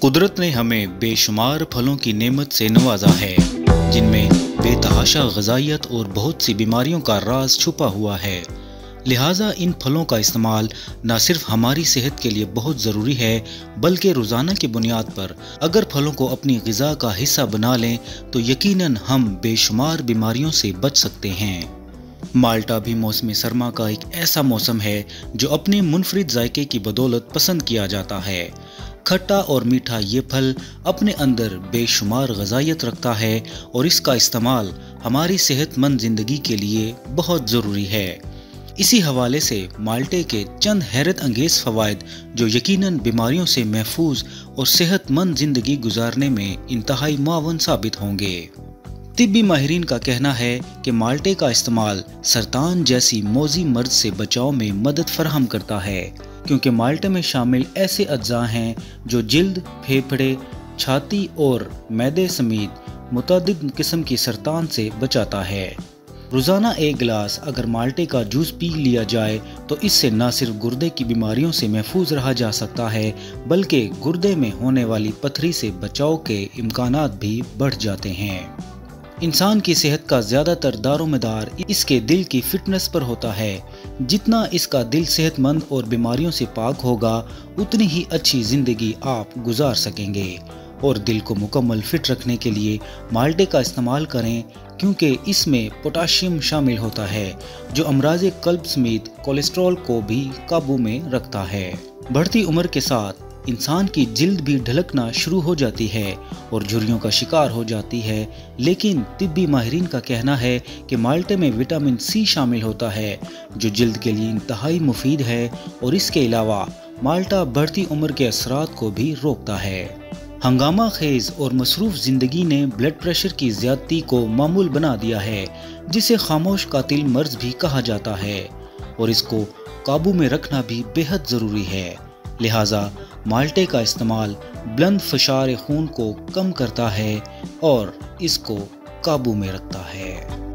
कुदरत ने हमें बेशुमार फलों की नेमत से नवाजा है, जिनमें बेतहाशा ग़िज़ाइयत और बहुत सी बीमारियों का राज छुपा हुआ है। लिहाजा इन फलों का इस्तेमाल न सिर्फ हमारी सेहत के लिए बहुत ज़रूरी है, बल्कि रोज़ाना की बुनियाद पर अगर फलों को अपनी ग़िज़ा का हिस्सा बना लें तो यकीनन हम बेशुमार बीमारियों से बच सकते हैं। माल्टा भी मौसम सरमा का एक ऐसा मौसम है जो अपने मुनफरिद जायके की बदौलत पसंद किया जाता है। खट्टा और मीठा ये फल अपने अंदर बेशुमार ग़िज़ाइयत रखता है और इसका इस्तेमाल हमारी सेहतमंद ज़िंदगी के लिए बहुत ज़रूरी है। इसी हवाले से माल्टे के चंद हैरत अंगेज़ फ़वाइद जो यकीनन बीमारियों से महफूज और सेहतमंद ज़िंदगी गुजारने में इंतहाई मुआवन साबित होंगे। तिब्बी माहिरीन का कहना है कि माल्टे का इस्तेमाल सरतान जैसी मौजी मर्ज से बचाव में मदद फराहम करता है, क्योंकि माल्टे में शामिल ऐसे अज्जा हैं जो जिल्द, फेफड़े, छाती और मैदे समेत मुतअद्दिद किस्म की सरतान से बचाता है। रोज़ाना एक गिलास अगर माल्टे का जूस पी लिया जाए तो इससे न सिर्फ गुर्दे की बीमारियों से महफूज रहा जा सकता है, बल्कि गुर्दे में होने वाली पथरी से बचाव के इम्कानात भी बढ़ जाते हैं। इंसान की सेहत का ज़्यादातर दारोमदार इसके दिल की फिटनेस पर होता है। जितना इसका दिल सेहतमंद और बीमारियों से पाक होगा, उतनी ही अच्छी ज़िंदगी आप गुजार सकेंगे। और दिल को मुकम्मल फिट रखने के लिए माल्टे का इस्तेमाल करें, क्योंकि इसमें पोटाशियम शामिल होता है जो अमराज़ कल्ब समेत कोलेस्ट्रॉल को भी काबू में रखता है। बढ़ती उम्र के साथ इंसान की जिल्द भी ढलकना शुरू हो जाती है और झुर्रियों का शिकार हो जाती है, लेकिन तिब्बी माहिरीन का कहना है कि माल्टे में विटामिन सी शामिल होता है जो जिल्द के लिए इंतहाई मुफीद है, और इसके अलावा माल्टा बढ़ती उम्र के असरात को भी रोकता है। हंगामा खेज और मसरूफ ज़िंदगी ने ब्लड प्रेशर की ज़्यादती को मामूल बना दिया है, जिसे खामोश कातिल मर्ज भी कहा जाता है, और इसको काबू में रखना भी बेहद ज़रूरी है। लिहाजा माल्टे का इस्तेमाल बुलंद फशार खून को कम करता है और इसको काबू में रखता है।